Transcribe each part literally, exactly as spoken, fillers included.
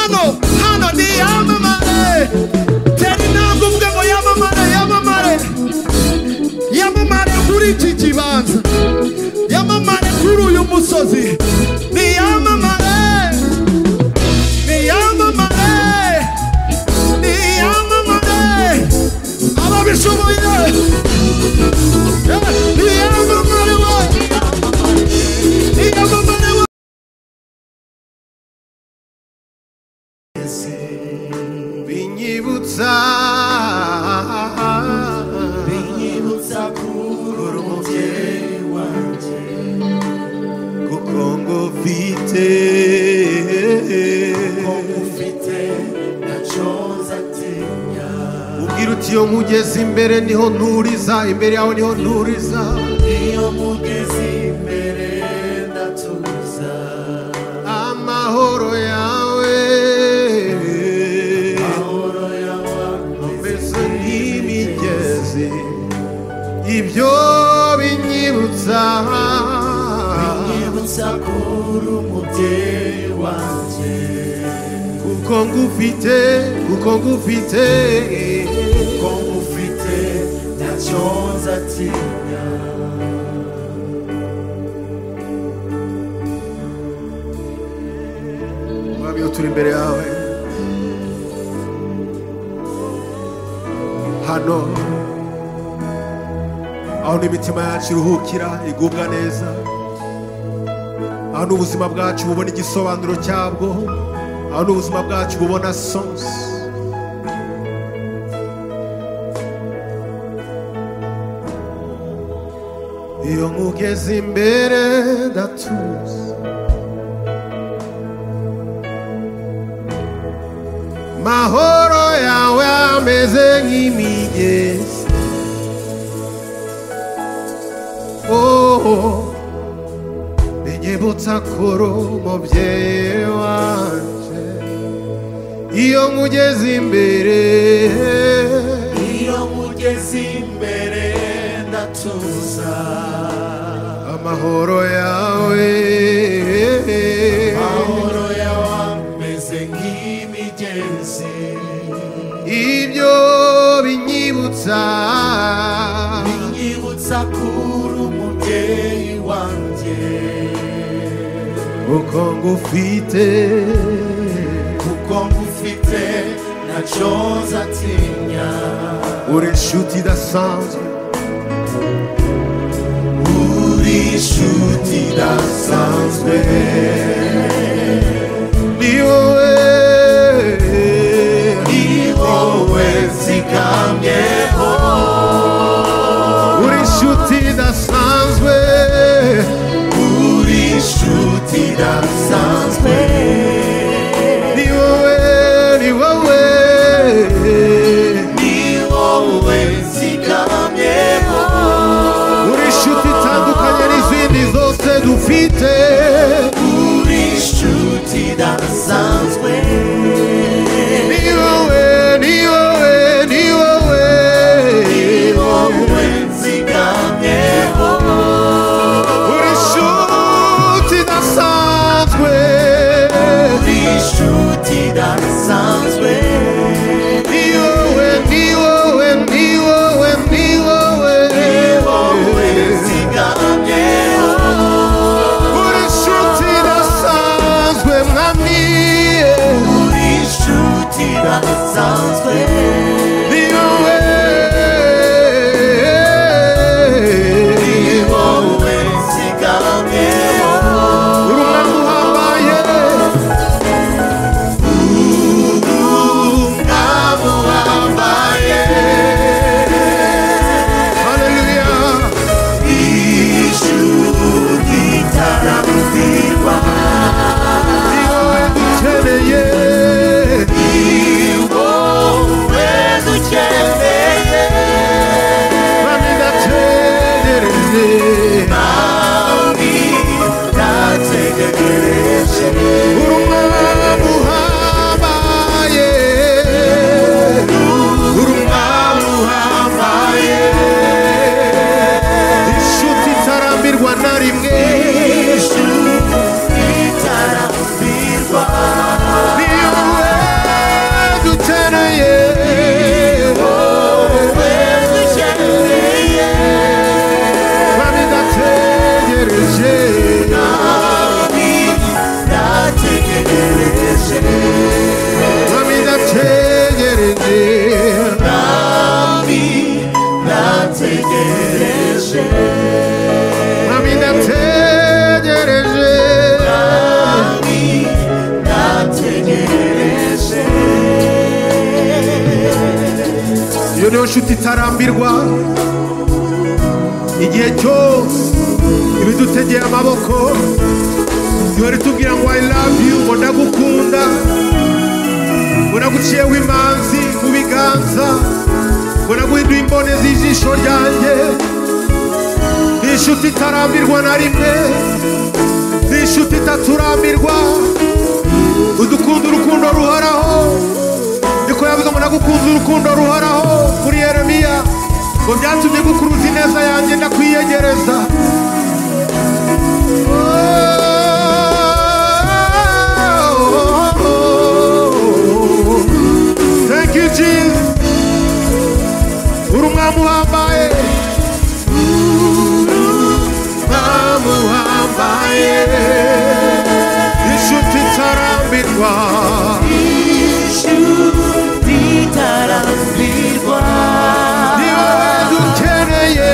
hano hano ni yamamare teri ntabwo ubwe ngo yamamare yamamare yamamare kuri iki kibanza yamamare kuri uyu musozi ni yamamare ni yamamare ni yamamare ababishoboye ni yamamare we ni yamamare we binyibutsa binyibutsa kuri umubyeyi wanjye kuko ngufite kuko ngufite ntacyo nzatinya ubwira uti iyo nkugeze imbere niho nturiza imbere yawe niho nturiza iyo nkugeze imbere ndatuza amahoro yawe amahoro yawe ameze nk'imigezi ibyo binyibutsa binyibutsa kuri umubyeyi wanjye kuko ngufite kuko ngufite kuko ngufite ntacyo nzatinya mwami turi imbere yawe hano aho n'imitima yacu iruhukira igubwa neza aho n'ubuzima bwacu bubona igisobanuro cyabwo aho n'ubuzima bwacu bubona sens iyo nkugeze imbere ndatuza mahoro yawe ameze nk'imigezi oh binyibutsa kuri umubyeyi wanje iyo nkugeze imbere iyo nkugeze imbere ndatuza amahoro yawe amahoro yawe ameze nk'imigezi ibyo binyibutsa binyibutsa kuri umubyeyi wanjye kuko ngufite kuko ngufite ntacyo nzatinya uri inshuti idasanzwe uri inshuti idasanzwe ni wowe ni wowe nzigamyeho uri inshuti idasanzwe uri inshuti idasanzwe ni wowe ni wowe ni wowe nzigamyeho uri inshuti itandukanye n'izindi zose dufite uri inshuti idasanzwe ni wowe ni wowe ni wowe ni wowe nzigamyeho uri inshuti idasanzwe uri inshuti idasanzwe ni wowe ni wowe ni wowe ni wowe ni wowe nzigamyeho uri inshuti idasanzwe mwami uri inshuti idasanzwe ni wowe ni wowe nzigamyeho uri umwami uhambaye umwami uhambaye haleluya ijuru ritarambirwa ni wowe dukeneye ni wowe nshuti itarambirwa igihe cyose ibidutegeye amaboko duhora tubwira ngo I love you, ngo ndagukunda, ngo naguciyeho imanzi mu biganza, ngo naguhinduye imbone z'ijisho ryanjye. Ni inshuti itarambirwa na rimwe, ni inshuti itaturambirwa, udukunda urukundo ruhoraho. Niko yavuze ngo nagukunze urukundo ruhoraho muri Yeremiya, ngo byatumye gukuruza ineza yanjye ndakwiyegereza. Thank you Jesus, uri umwami uhambaye, umwami uhambaye, inshuti itarambirwa, inshuti itarambirwa, ni wowe dukeneye,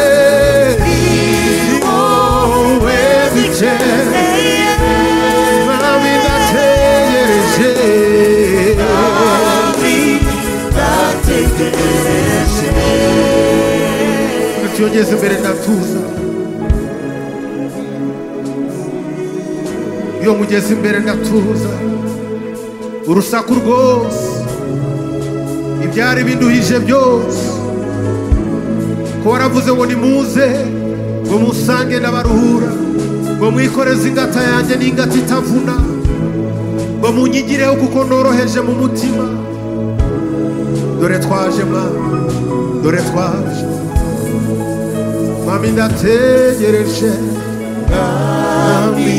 ni wowe dukeneye, mwami ndategereje, mwami ndategereje. tuyogeze imbere ndatuza, iyo mugeze imbere ndatuza, urusaku rwose ibyari binduhije byose, ko waravuze ngo nimuze ngo musange ndabaruhura, ngo mwikoreze ingata yanjye n'ingata itavuna, ngo munyigireho kuko noroheje mu mutima. Dore twaje mwami, dore twaje mwami, ndategereje, Mwami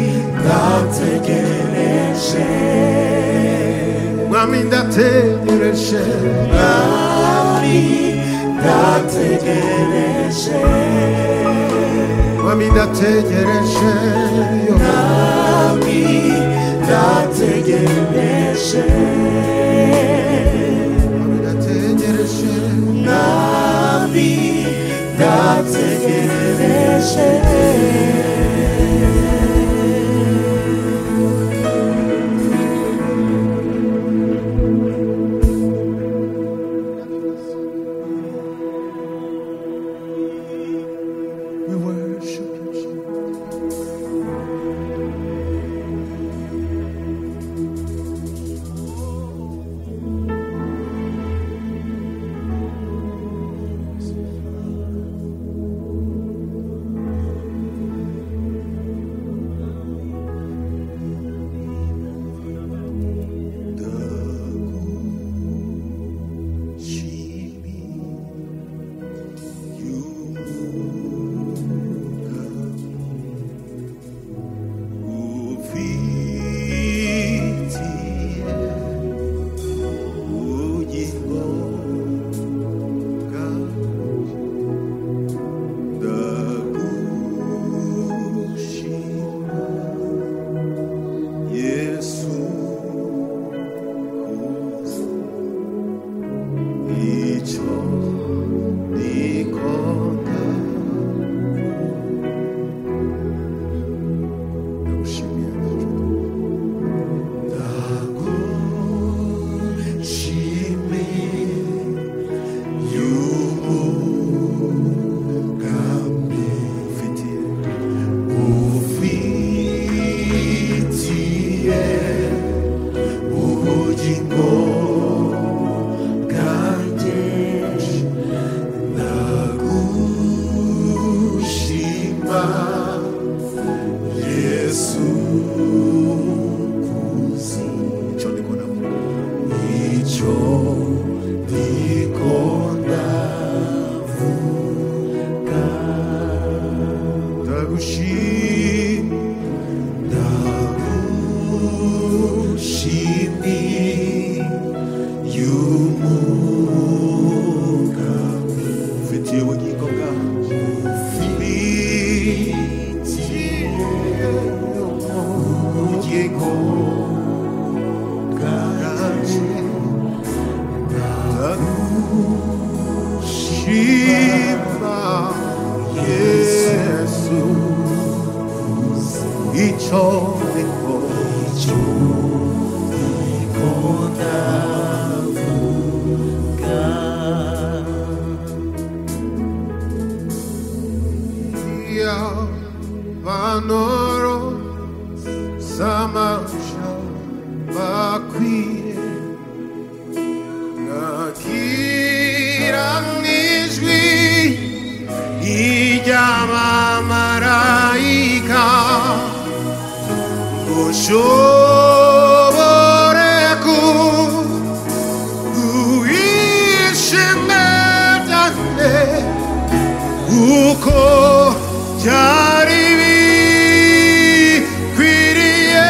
ndategereje, mwami ndategereje, mwami ndategereje, mwami ndategereje, mwami ndategereje, mwami ndategereje, mwami ndategereje. we worship you, Jesus. 이천이고 나무가 akwiye nakira n'ijwi ry'abamarayika ushobore kuguhishime cyane uko byari bikwiriye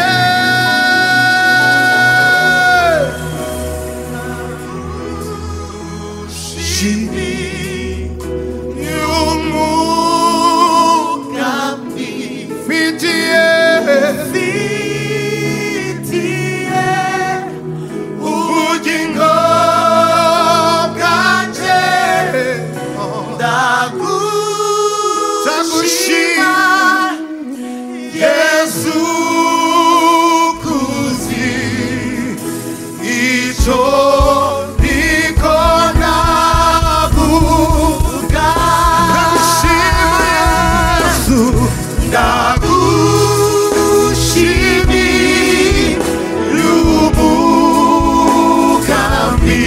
shimi y'umugambi fitiye fitiye ubugingo bwanje ndagushima Yesu kuzi icyo ndiko navuga ndagushima Yesu ndagushimi y'umugambi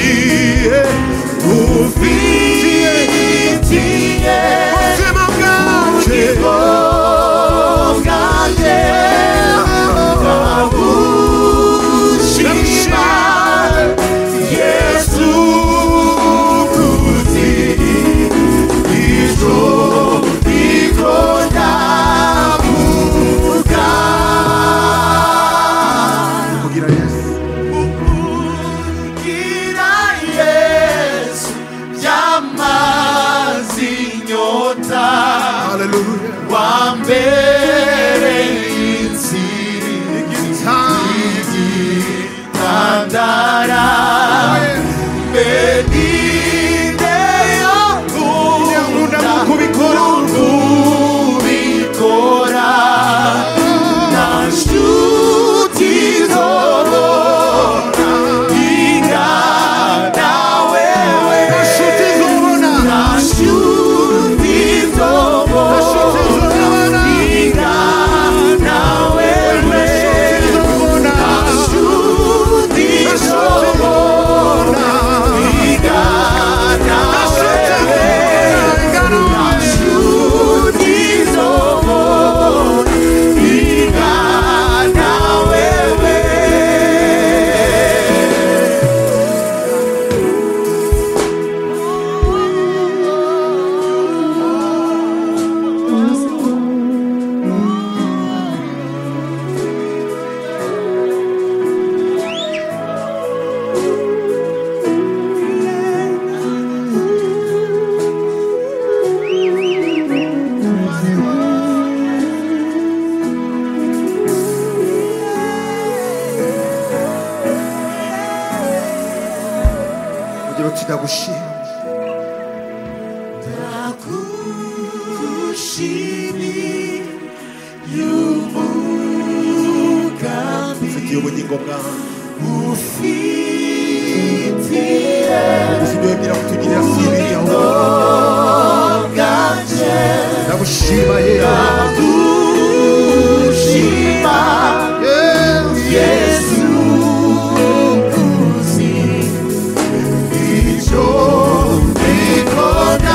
ufitiye ubuzima bwanje ndagushima Yesu kuzi icyo ndiko ndavuga kugira Yesu kugira Yesu byamazi inyota haleluya wambere inzira igitandara mbedideyo nkunda kubikora kubikora nta nshuti zobona ingana wewe nta nshuti zobona nta nshuti zobona ingana wewe nta nshuti zobona ingana wewe nta nshuti zobona ingana wewe ugira uti ndagushima ndagushimi y'umugambi ufitiye ubugingo bwawe ufitiye ubuzima bwira kutugirira sibi yawe bwanje ndagushima ndagushima Yesu kuzi icyo ndiko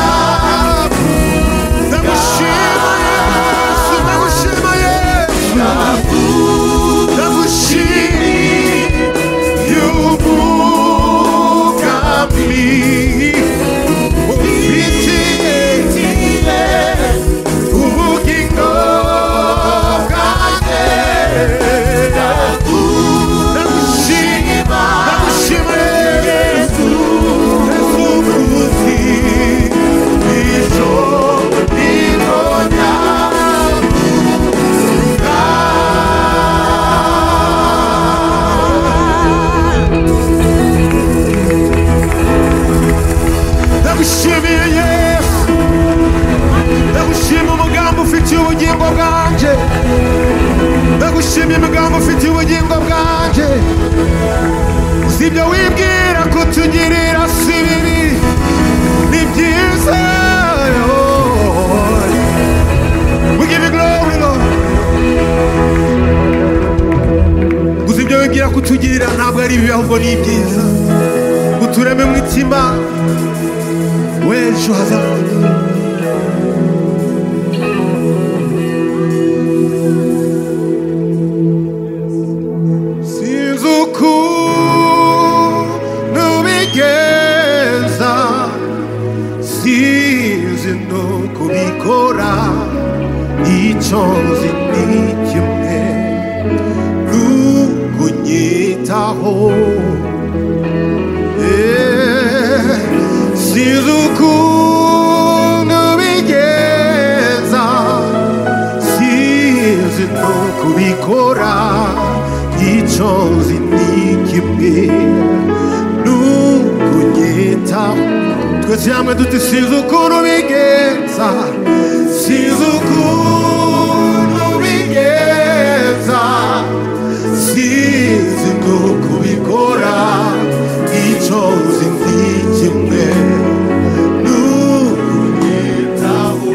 ndavuga ndagushima Yesu ndagushima Yesu ndagushima y'umugambi ufitiye ubugingo bwanjye ndagushima ndagushima Yesu Yesu kuzi icyo ndiko ndavuga ndagushimiye Yesu ndagushima umugambi ufitiye ubugingo bwanjye ndagushimiye umugambi ufitiye ubugingo bwanjye uzi ibyo wibwira kutugirira si bibi ni byiza we give you glory Lord uzi ibyo wibwira kutugirira ntabwo ari bibi ahubwo ni byiza gutureme mu mitima w'ejo hazaza sinzi ukuntu bigenza sinzi no kubikora icyo nzi ni kimwe kunyitaho sinzi ukuntu bigenza sinzi no kubikora icyo nzi ni kimwe n'ukunyitaho twese hamwe duti sinzi ukuntu bigenza sinzi ukuntu bigenza sinzi no kubikora icyo nzi ni kimwe n'ukunyitaho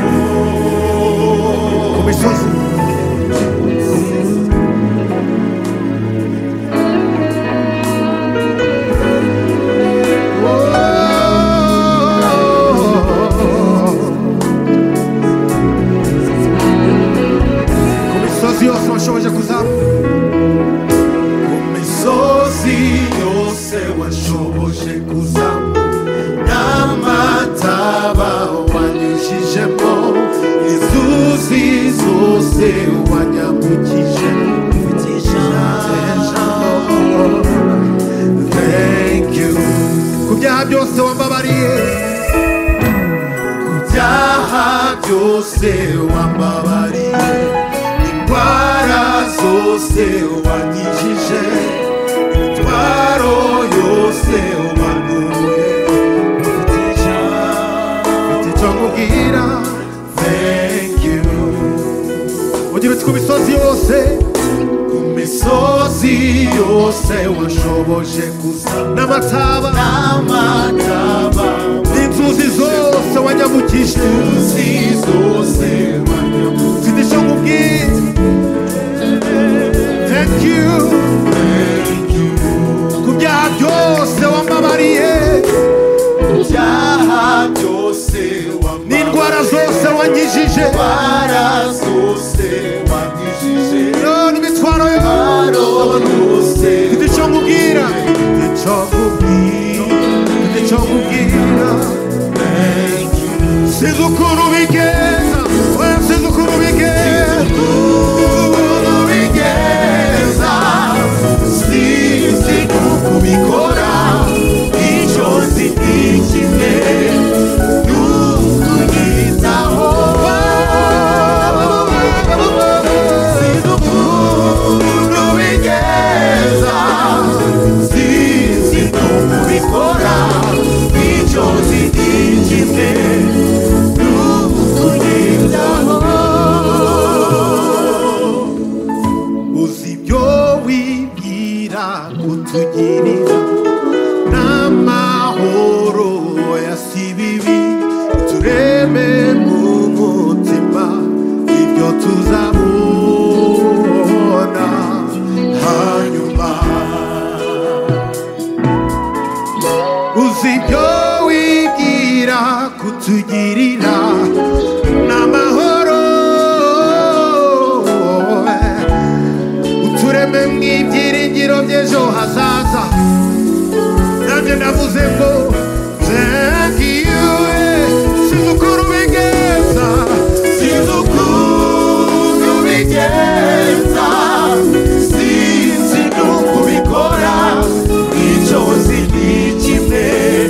ku misozi ku misozi yose washoboje kuzamuka washoboje kuzamu n'amataba wanyujijemo inzuzi zose wanyambukije thank you ku byaha byose wambabariye ku byaha byose wambabariye indwara zose wanyujije yose umanuye ufite nkubwira thank you ugira uti ku misozi yose ku misozi yose washoboje kuza n'amataba n'amataba n'inzuzi zose wanyambukije inzuzi zose wanyambukije ufite nkubwira thank you kubyaha byose wambabariye kubyaha byose wambabariye n'indwara zose wanyijije indwara zose wanyijije n'imitwaro yose mfite icyo nkubwira mfite icyo nkubwira mfite icyo nkubwira sinzi ukuntu bigenza sinzi ukuntu bigenza ukuntu bigenza sinzi kubikora icyo nzi ni kimwe n'ukunyitaho sinzi ukuntu bigenza sinzi no kubikora icyo nzi ni kimwe n'ukunyitaho uzi ibyo wibwira kutugirira n'amahoro yasibibi utureme mu mutima ibyo tuzabona hanyuma uzi ibyo wibwira kutugirira n'amahoro utureme mu ibyiringiro by'ejo hazaza nanjye ndavuze ngo thank you sinzi ukuntu bigenza sinzi ukuntu bigenza sinzi n'ukubikora icyo nzi ni kimwe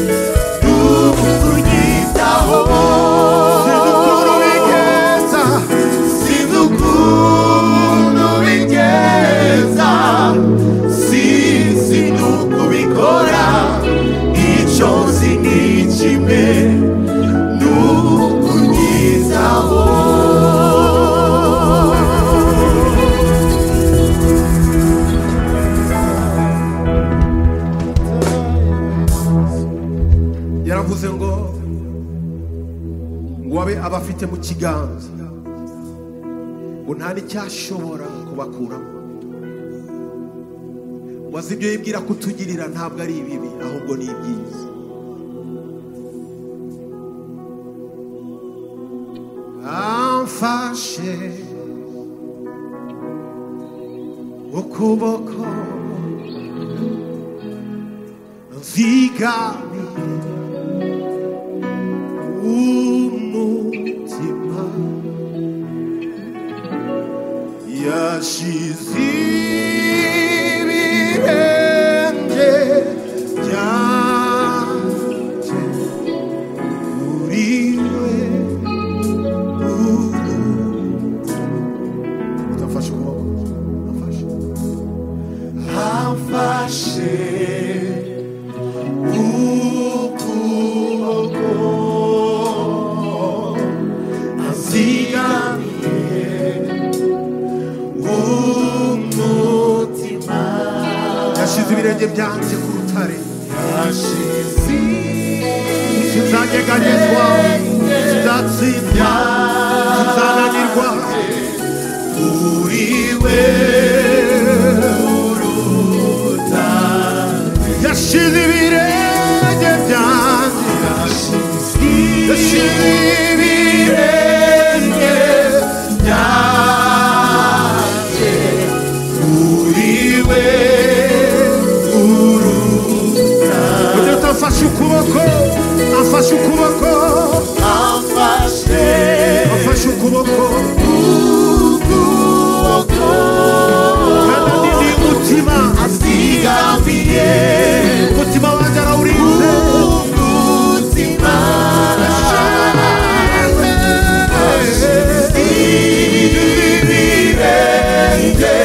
n'ukunyitaho sinzi ukuntu bigenza sinzi ukuntu bigenza sinzi n'ukubikora icyo nzi ni kimwe n'ukunyitaho yaravuze ngo ngo abe abafite mu kiganza ngo nta n'icyashobora kubakuramo wazi ibyo yibwira kutugirira ntabwo ari ibibi ahubwo ni ibyiza. Amfashe ukuboko nzigamye umutima yashize ibirenge byanjye kuri we. Utafashe ukuboko, afashe amfashe ukuboko azigamye umutima yashize ibirenge byanjye ku rutare. Yashize sinzanyeganyezwa, sinzatsindwa, sinzananirwa kuri we uruta. Yashize ibirenge byanjye, yashize ibirenge byanjye kuri we uruta. Umuntu afashe ukuboko, afashe ukuboko, afashe afashe ukuboko, ukuboko kandi ni umutima azigamiye, umutima wanjye arawurinze, umutima ibirenge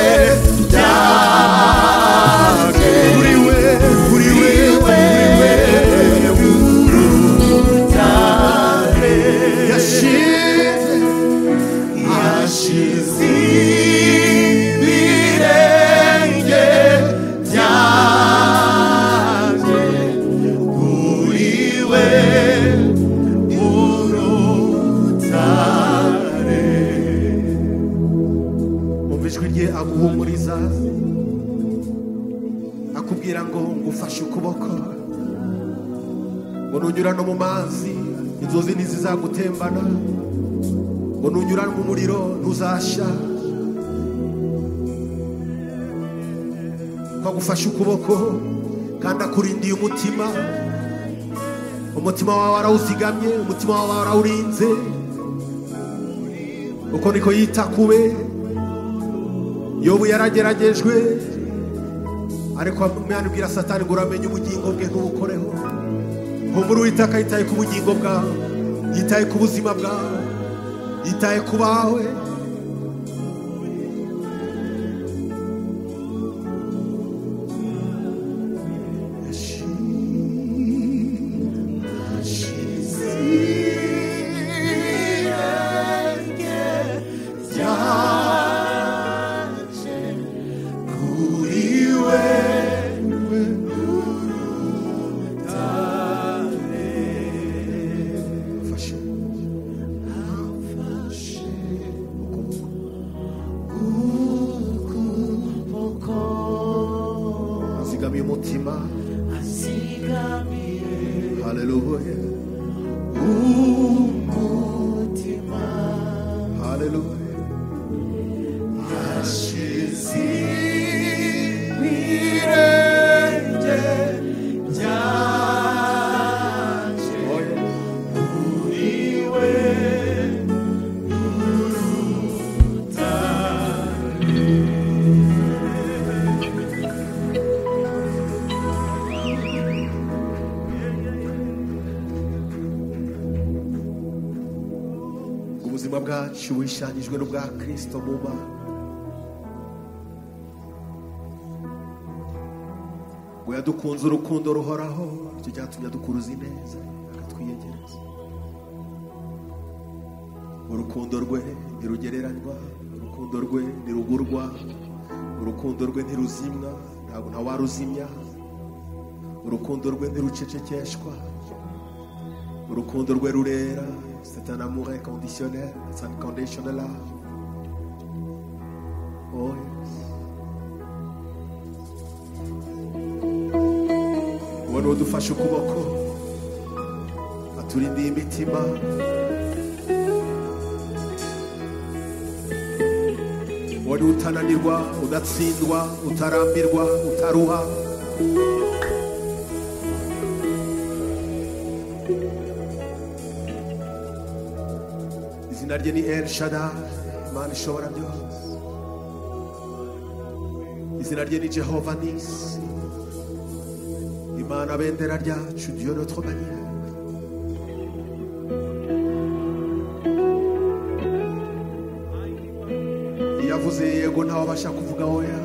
byanjye kuri we, kuri we, urutare. Yashize yashize ibirenge byanjye kuri we urutare. Umva ijwi rye aguhumuriza, akubwira ngo ngufashe ukuboko, ngo nunyura no mu mazi inzozi ntizizagutembana, ngo nunyura mu muriro ntuzashya. Kwagufashe ukuboko kandi akurindiye umutima, umutima wawe arawuzigamye, umutima wawe arawurinze. uko niko yita kube. Yobu yarageragejwe ariko amubwira Satani ngo uramenye ubugingo bwe ntubukoreho. Humura Uwiteka yitaye ku bugingo bwawe, yitaye ku buzima bwawe, yitaye ku bawe. Hallelujah. Umutima. Hallelujah. Yashize ibirenge byanjye kuri we urutare. Ubuzima bwacu bushanyijwe n'ubwa Kristo mu Mana. Ngo yadukunze urukundo ruhoraho, icyo cyatumye adukuruza ineza akatwiyegereza. Urukundo rwe ntirugereranywa, urukundo rwe ntirugurwa, urukundo rwe ntiruzimwa, ntabwo ntawaruzimya. Urukundo rwe ntirucecekeshwa, urukundo rwe rurera. C'est un amour inconditionnel, c'est un conditional love. Oh yes. ngo nudufashe ukuboko aturindiye imitima wari utananirwa udatsindwa utarambirwa utaruha izina rye ni El Shaddai Imana ishobora byose izina rye ni Jehova Nisi Imana bendera ryacu Dieu notre bannière yavuze yego ntawe abasha kuvuga oya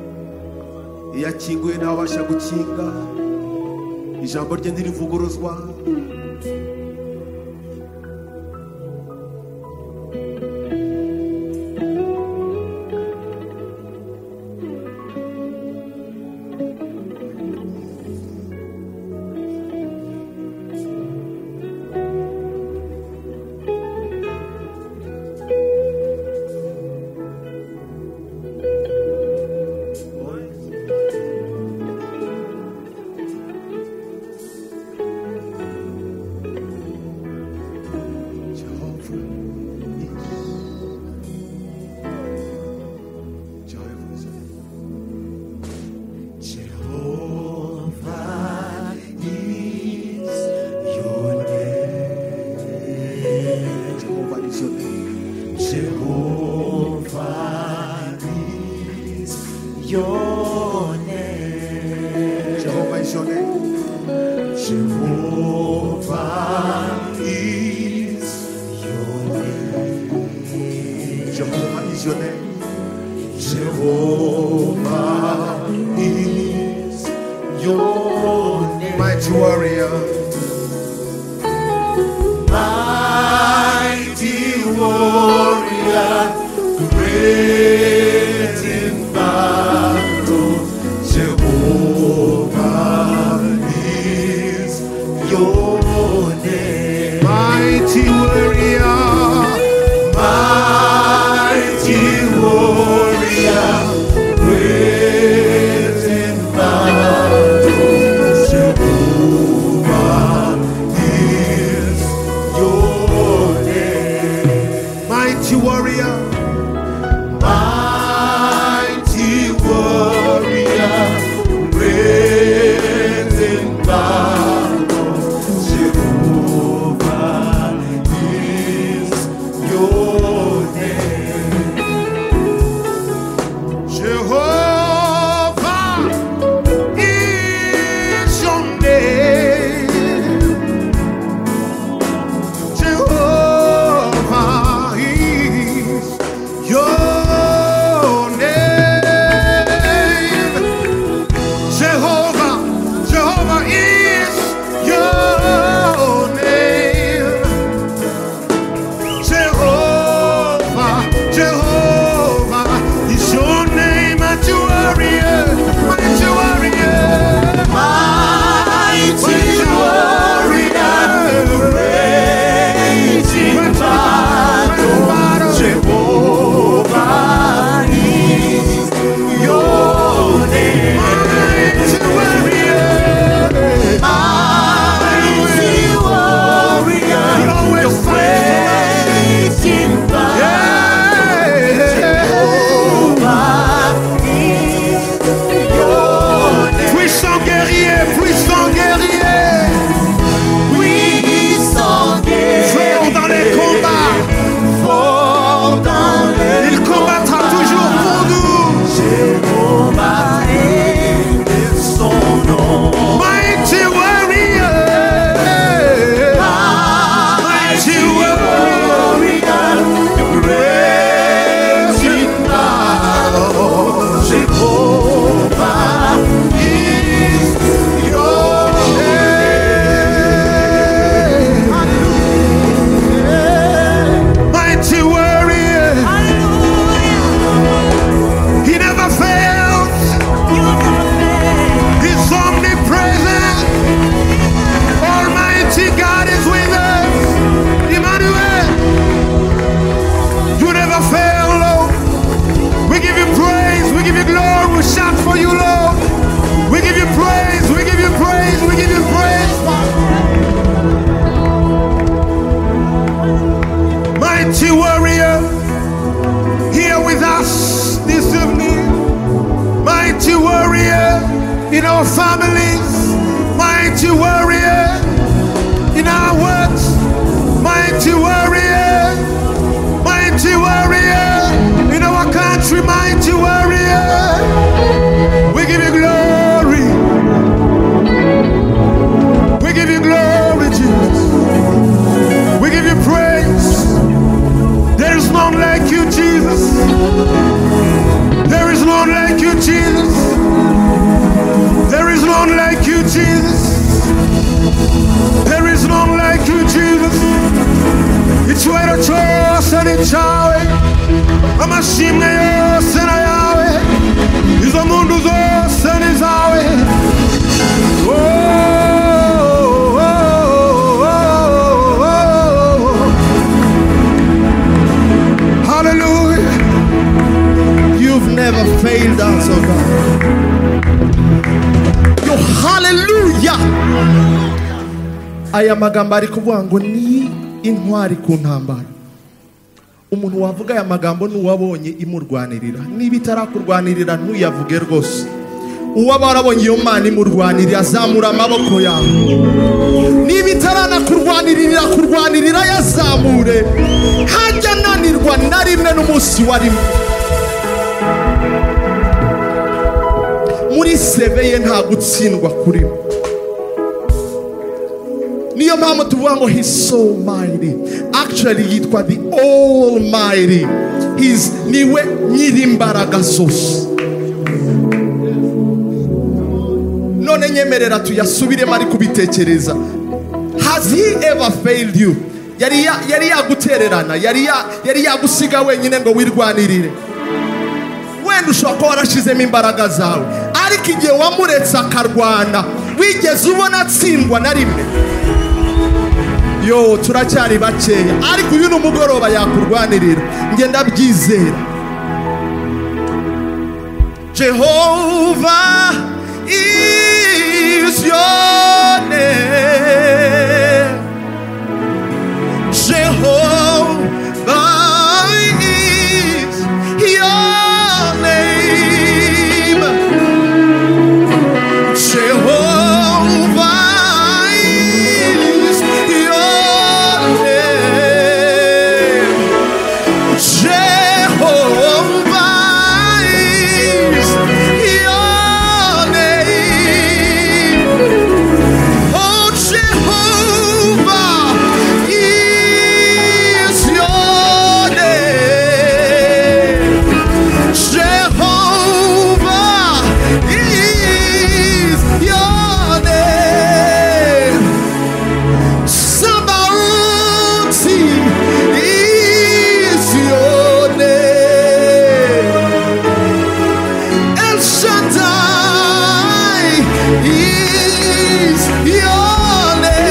iyo akinguye ntawe abasha gukinga ijambo rye ntirivuguruzwa Mighty families. Mighty warrior in our words. Mighty warrior. Mighty warrior in our country. Mighty warrior. We give you glory. We give you glory, Jesus. We give you praise. There is none like you, Jesus. There is none like you, Jesus. There is none like you, Jesus. There is none like you, Jesus. It's where the trust and it's Yahweh. I'm a shame yose na Yahweh. Izo mundu zose ni zawe. Oh, oh, oh, oh, oh. Hallelujah. You've never failed us, oh God. Yo, hallelujah. Aya magambo ari kuvuga ngo ni intwari ku ntambara. Umuntu wavuga aya magambo n'uwabonye imurwanirira. Niba itarakurwanirira ntuyavuge rwose. Uwaba warabonye iyo Mana imurwanirira azamura amaboko yawe. Niba itaranakurwanirira kurwanirira yazamure. Hajya nanirwa na rimwe n'umunsi wa rimwe. Muri seve ye nta gutsindwa kuri. Niyo mpamvu tuvuga ngo he's so mighty. Actually yitwa the Almighty. He's niwe nyirimbaraga zose. None nyemerera tuyasubiremo ari kubitekereza. Has he ever failed you? Yari yari yagutererana, yari yari yagusiga wenyine ngo wirwanirire. Wenda ushobora kuba warashizemo imbaraga zawe, ariko igihe wamuretse akarwana wigeze ubona atsindwa na rimwe? Yo, turacyari bakeya, ariko uyu n'umugoroba yakurwanirira. Nge ndabyizera. Jehovah is your name. Jehovah is your name. Jehovah is your name. Jehovah is your name. Oh, Jehovah is your name. Jehovah is your name. Sabaoth is your name. El Shaddai is your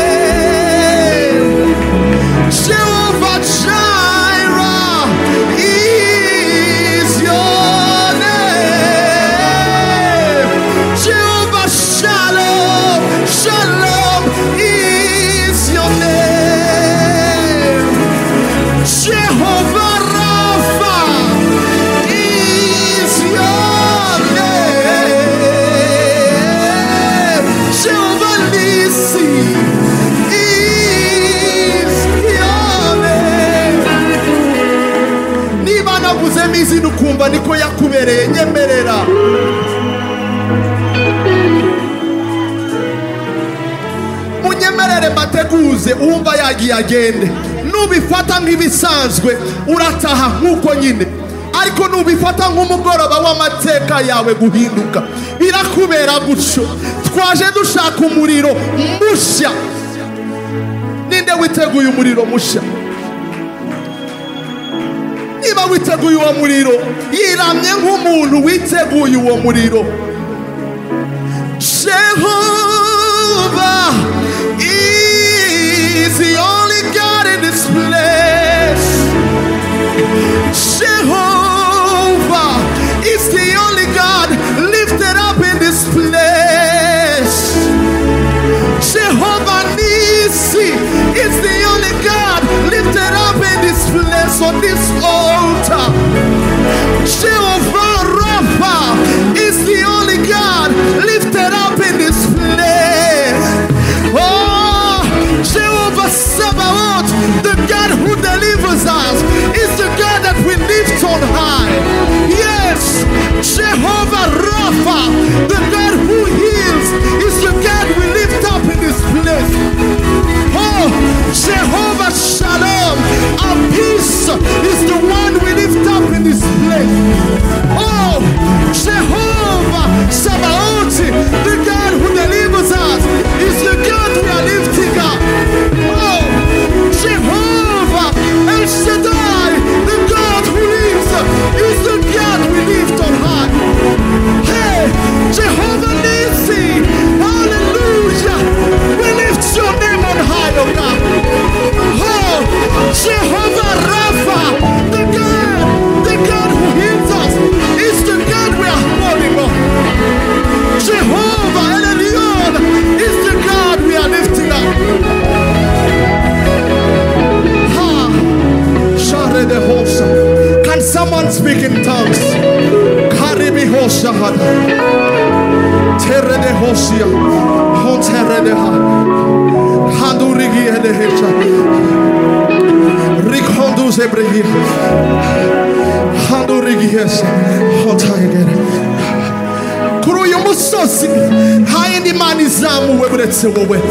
name. Jehovah Jireh is your name. Jehovah Shalom, Shalom is your name. Jehovah Rapha is your name. Jehovah Nissi is your name. Niba navuze mizi nukumva niko yakubereye, nyemerera. Munyemerere mbateguze uwumva yagiye agende. Nubifata nk'ibisanzwe urataha nk'uko nyine, ariko nubifata nk'umugoroba w'amateka yawe guhinduka birakubera gutyo. Twaje dushaka umuriro mushya. Ninde witeguye umuriro mushya? Niba witeguye uwo muriro, yiramye nk'umuntu witeguye uwo muriro. Jehovah is the only God in this place. Jehovah is the only God lifted up in this place. Jehovah Nissi is the only God lifted up in this place on this altar. Jehovah Rapha is the only God lifted up in Hosia, Honteredeha, Handurigielehecha, Rikhondu Zebrehia, Handurigies, Hontagere. Kuri uyu musozi nta yindi mana izamuwe buretse wowe.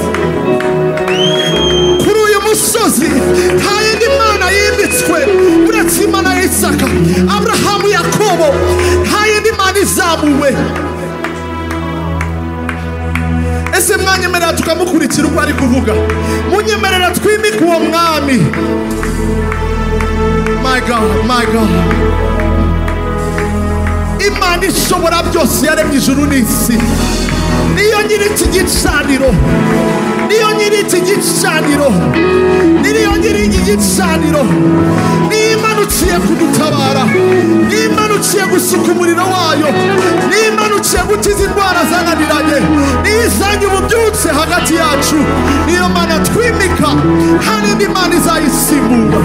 Kuri uyu musozi nta yindi mana yimitswe buretse Imana ya Isaka, Abrahamu, Yakobo. Nta yindi mana izamuwe. Ese mwanyemerera tukamukurikira uko ari kuvuga? Munyemerera twimike uwo mwami. My God, my God. Imana ishobora byose yaremye ijuru n'isi. Niyo nyiri iki gicaniro. Niyo nyiri iki gicaniro. Niyo nyiri iki gicaniro. Niyo imanukiye kudutabara. Niyo imanukiye gusuka umuriro wayo. Niyo imanukiye gukiza indwara zananiranye. Niyo izanye ububyutse hagati yacu. Niyo Mana twimika, nta n'indi mana izayisimbura.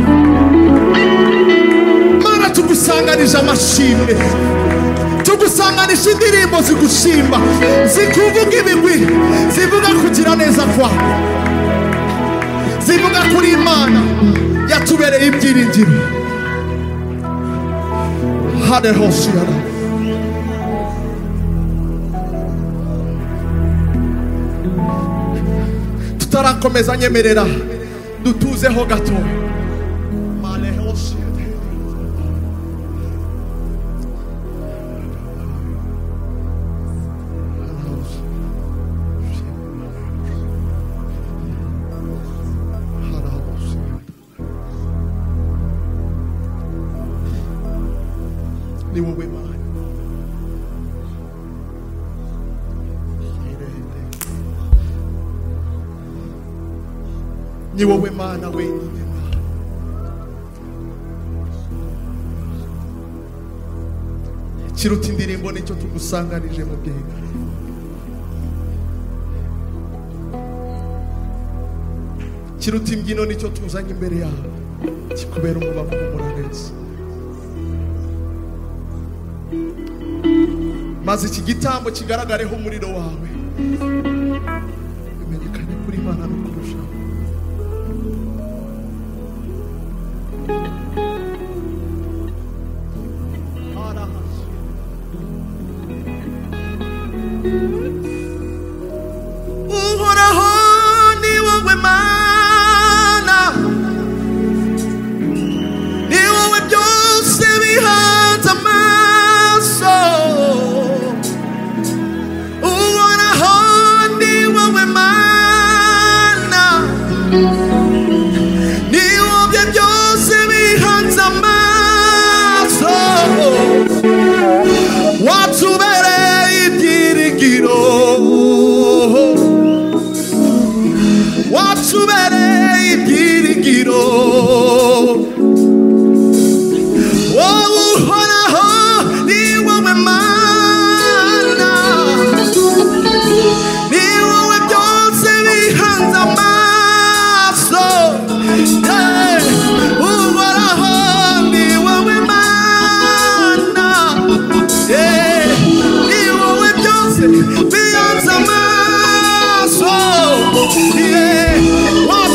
Mana tugusanganije amashimwe, tugusanganisha indirimbo zigushimba, zikuvuga ibigwi, zivuga kugira neza kwawe, zivuga kuri Imana yatubereye ibyiringiro. Haleluya. Tutarakomeza nyemerera dutuzeho gato. Ni wowe Mana. Ni wowe Mana wenyine. Kiruta indirimbo nicyo tugusanganije mu bwenge. Kiruta imbyino nicyo tuzanye imbere yawe. Kikubera umubavu n'umuranezi. Maze iki gitambo kigaragareho umuriro wawe, bimenyekane kuri Imana no kurushaho. Uhoraho ni wowe Mana, ni wowe byose bihanze amaso. Uhoraho ni wowe Mana, ni wowe byose bihanze amaso. Watubereye ibyiringiro, watubereye ibyiringiro. Wowe Uhoraho ni wowe Mana, ni wowe byose bihanze amaso. Uhoraho ni wowe Mana, ni wowe byose bihanze amaso.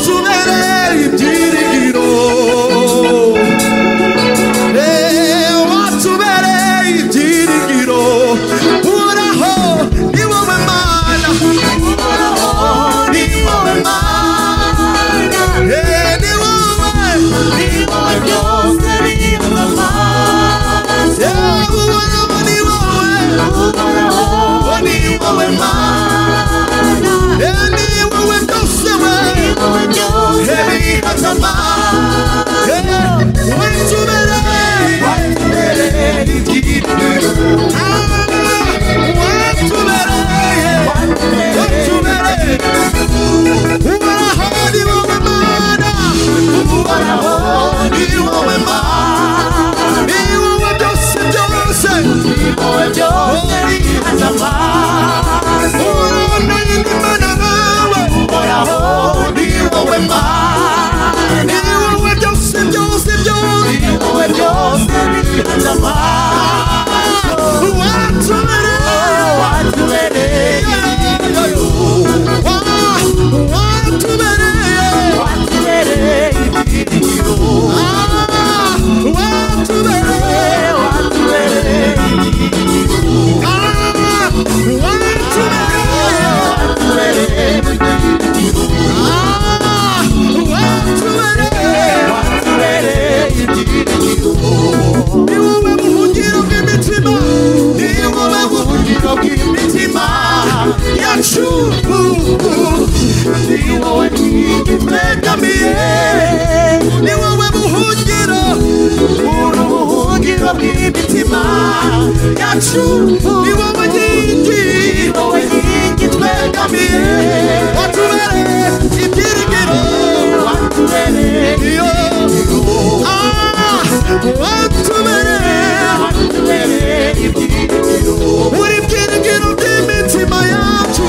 uri byiringiro by'imitima yacu,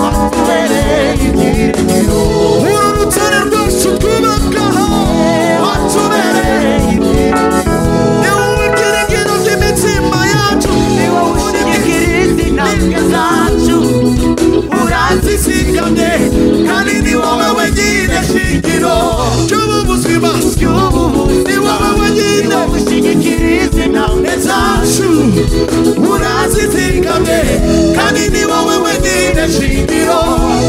uri urutare rwacu twubakaho, ni wowe byiringiro by'imitima yacu, urazizigamye kandi ni wowe wenyine shingiro ry'ubuzima, ni wowe wenyine ushyigikira intambwe zacu, urazizigamye kandi ni wowe wenyine shingiro.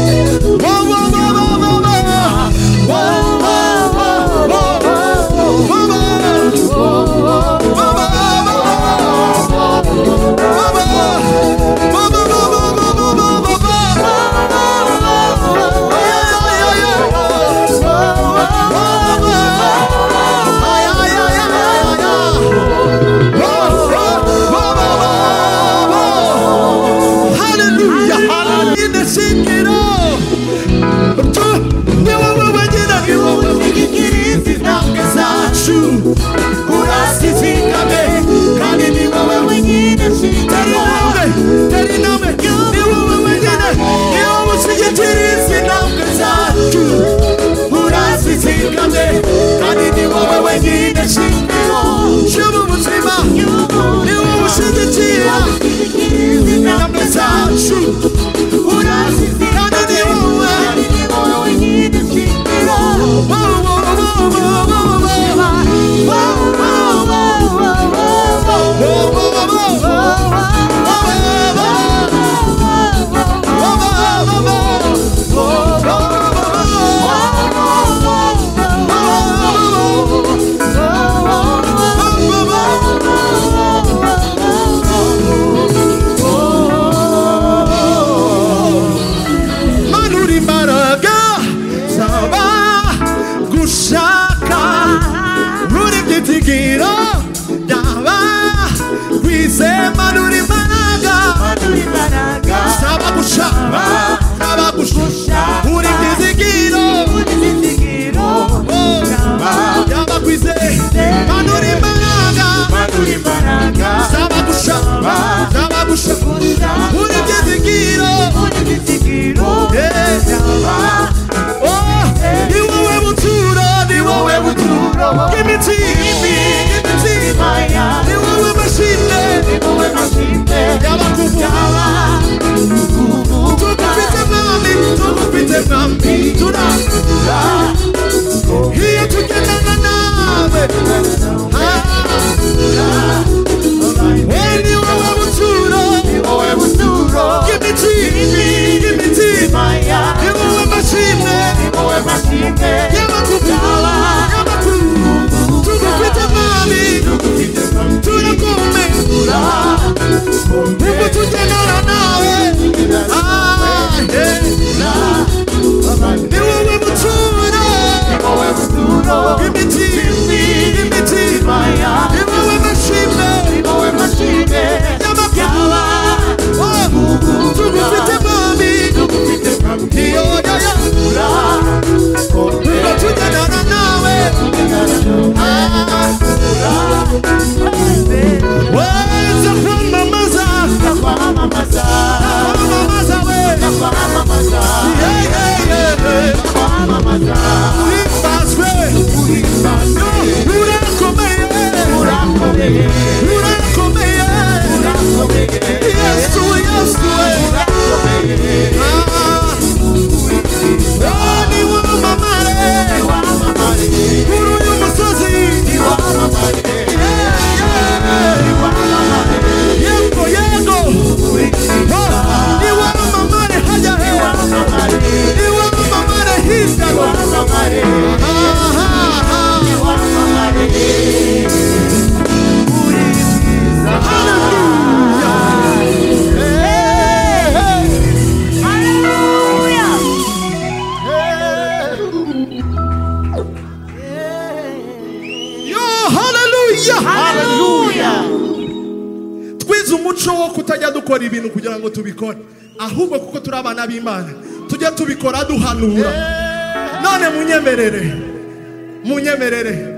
Kukora ibintu kugira ngo tubikore, ahubwo kuko turi abana b'Imana tujye tubikora duhanura. None munyemerere munyemerere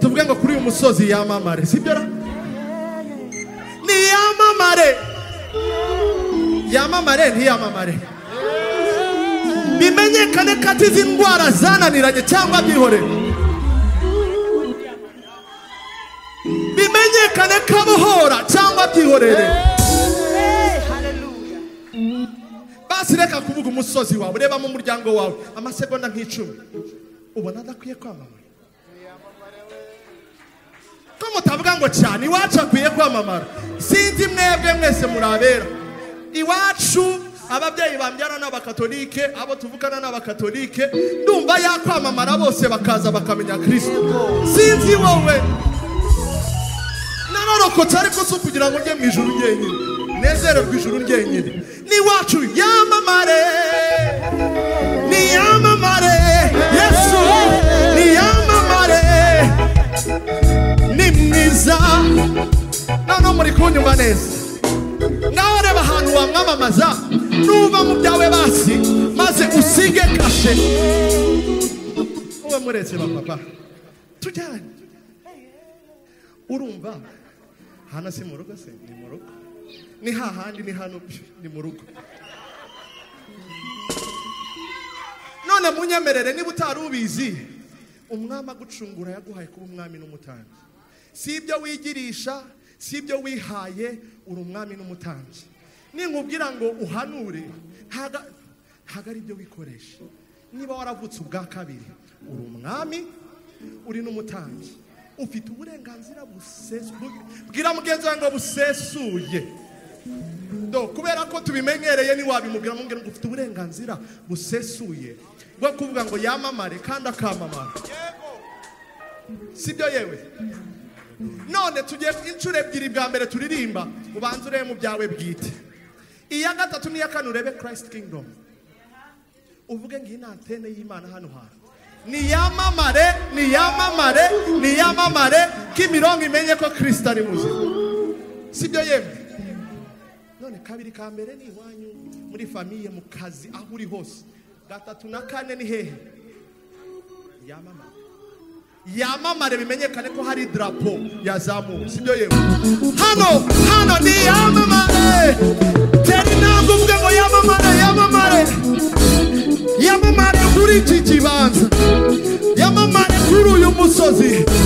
tuvuge ngo kuri uyu musozi yamamare, sibyo ra? Ni yamamare, yamamare ntiyamamare, bimenyekane ko ati izi ndwara zananiranye cyangwa byihorere, bimenyekane ko abohora cyangwa byihorere. Basi reka kuvuga umusozi wawe, reba mu muryango wawe amasegonda nk'icumi, ubona adakwiye kwamamara. Ko mutavuga ngo cyane iwacu akwiye kwamamara, sinzi mwebwe mwese murabera. Iwacu ababyeyi bambyara n'abakatolike, abo tuvukana n'abakatolike, ndumva yakwamamara bose bakaza bakamenya Kristo. Sinzi wowe nararokotse ariko si kugira ngo njye mu ijuru njyenyine, nezererwe ijuru njyenyine. Ni wacu yamamare, ni yamamare, Yesu ni yamamare, ni mwiza. None muri kunyumva neza, ngaho reba ahantu wamwamamaza, nuba mu byawe basi maze usige kashe. Uwe muretse bapapa tujyane, urumva hano si mu rugo, se ni mu rugo, ni hahandi, ni hano, ni mu rugo. None munyemerere, niba utari ubizi, umwami agucungura yaguhaye kuba umwami n'umutambyi. Si ibyo wigirisha, si ibyo wihaye, uri umwami n'umutambyi. Ninkubwira ngo uhanure, ntaga ntaga ari ibyo wikoresha. Niba waravutse ubwa kabiri, uri umwami, uri n'umutambyi, ufite uburenganzira busesuye. Bwira mugenzi wawe ngo busesuye. Do kubera ko tubimenyereye, ni wabimubwira mubwira ngo ufite uburenganzira busesuye bwo kuvuga ngo yamamare kandi akamamara. Sibyo yewe? None tugiye incuro ebyiri, bwa mbere turirimba ubanze urebe mu byawe bwite, iya gatatu n'iya kane urebe Christ Kingdom, uvuge ngo iyi ni antene y'Imana hano hantu. Ni yamamare, ni yamamare, ni yamamare, kimirongo imenye ko Kristo ari muzima. Sibyo yewe? None kabiri ka mbere ni iwanyu, muri famiye, mu kazi, aho uri hose. Gatatu na kane ni hehe? Yamamare, yamamare bimenyekane ko hari drapo yazamuwe. Sibyo yewe? Hano hano ni yamamare. Teri ntabwo uvuga ngo yamamare, yamamare, yamamare kuri iki kibanza, yamamare kuri uyu musozi,